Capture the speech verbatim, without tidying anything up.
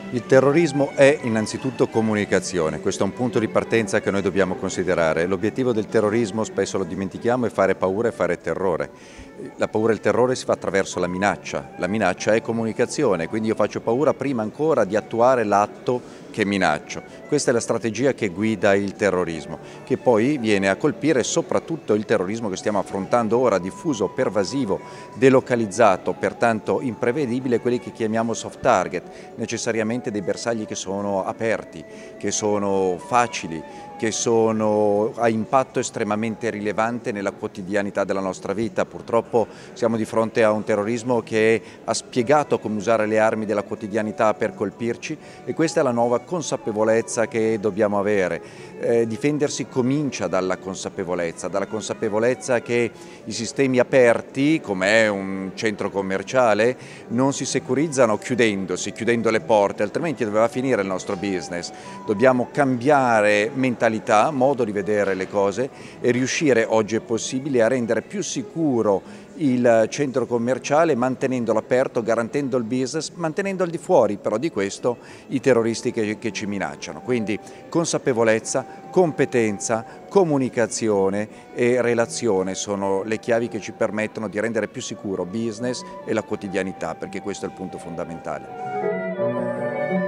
Il terrorismo è innanzitutto comunicazione, questo è un punto di partenza che noi dobbiamo considerare. L'obiettivo del terrorismo, spesso lo dimentichiamo, è fare paura e fare terrore. La paura e il terrore si fa attraverso la minaccia, la minaccia è comunicazione, quindi io faccio paura prima ancora di attuare l'atto che minaccio. Questa è la strategia che guida il terrorismo, che poi viene a colpire soprattutto il terrorismo che stiamo affrontando ora, diffuso, pervasivo, delocalizzato, pertanto imprevedibile, quelli che chiamiamo soft target, necessariamente dei bersagli che sono aperti, che sono facili, che sono a impatto estremamente rilevante nella quotidianità della nostra vita. Purtroppo siamo di fronte a un terrorismo che ha spiegato come usare le armi della quotidianità per colpirci e questa è la nuova consapevolezza che dobbiamo avere. Eh, difendersi comincia dalla consapevolezza, dalla consapevolezza che i sistemi aperti, come è un centro commerciale, non si securizzano chiudendosi, chiudendo le porte, altrimenti doveva finire il nostro business. Dobbiamo cambiare mentalità, modo di vedere le cose e riuscire, oggi è possibile, a rendere più sicuro il centro commerciale mantenendolo aperto, garantendo il business, mantenendo al di fuori però di questo i terroristi che, che ci minacciano. Quindi consapevolezza, competenza, comunicazione e relazione sono le chiavi che ci permettono di rendere più sicuro business e la quotidianità, perché questo è il punto fondamentale.